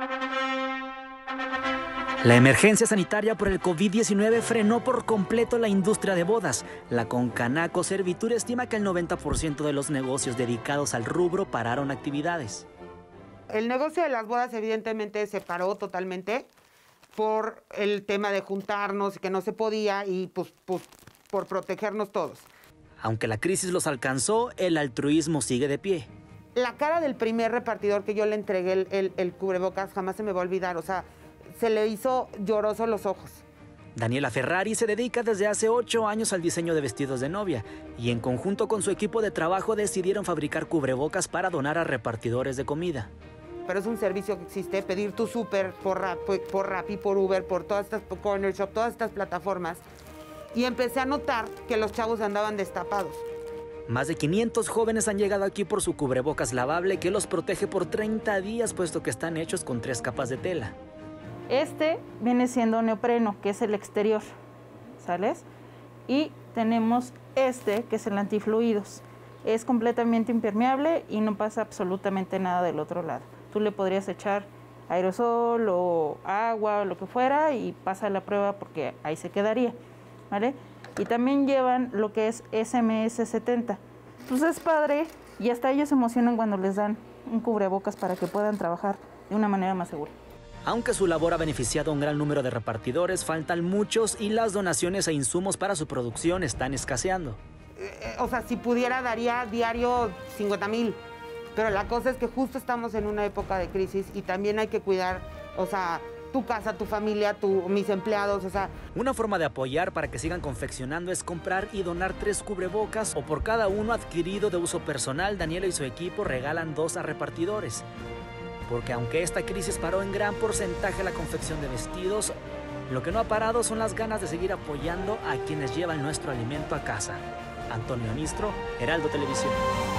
La emergencia sanitaria por el COVID-19 frenó por completo la industria de bodas. La Concanaco Servitur estima que el 90% de los negocios dedicados al rubro pararon actividades. El negocio de las bodas evidentemente se paró totalmente por el tema de juntarnos y que no se podía y pues por protegernos todos. Aunque la crisis los alcanzó, el altruismo sigue de pie. La cara del primer repartidor que yo le entregué el cubrebocas jamás se me va a olvidar, o sea, se le hizo lloroso los ojos. Daniela Ferrari se dedica desde hace 8 años al diseño de vestidos de novia y en conjunto con su equipo de trabajo decidieron fabricar cubrebocas para donar a repartidores de comida. Pero es un servicio que existe, pedir tu súper por Rappi, por Uber, por todas estas, por Corner Shop, todas estas plataformas. Y empecé a notar que los chavos andaban destapados. Más de 500 jóvenes han llegado aquí por su cubrebocas lavable que los protege por 30 días, puesto que están hechos con 3 capas de tela. Este viene siendo neopreno, que es el exterior, ¿sales? Y tenemos este, que es el antifluidos. Es completamente impermeable y no pasa absolutamente nada del otro lado. Tú le podrías echar aerosol o agua o lo que fuera y pasa la prueba porque ahí se quedaría, ¿vale? Y también llevan lo que es SMS70. Pues es padre y hasta ellos se emocionan cuando les dan un cubrebocas para que puedan trabajar de una manera más segura. Aunque su labor ha beneficiado a un gran número de repartidores, faltan muchos y las donaciones e insumos para su producción están escaseando. O sea, si pudiera daría diario 50,000, pero la cosa es que justo estamos en una época de crisis y también hay que cuidar, o sea, tu casa, tu familia, mis empleados, o sea. Una forma de apoyar para que sigan confeccionando es comprar y donar 3 cubrebocas o por cada uno adquirido de uso personal, Daniela y su equipo regalan 2 a repartidores. Porque aunque esta crisis paró en gran porcentaje la confección de vestidos, lo que no ha parado son las ganas de seguir apoyando a quienes llevan nuestro alimento a casa. Antonio Anistro, Heraldo Televisión.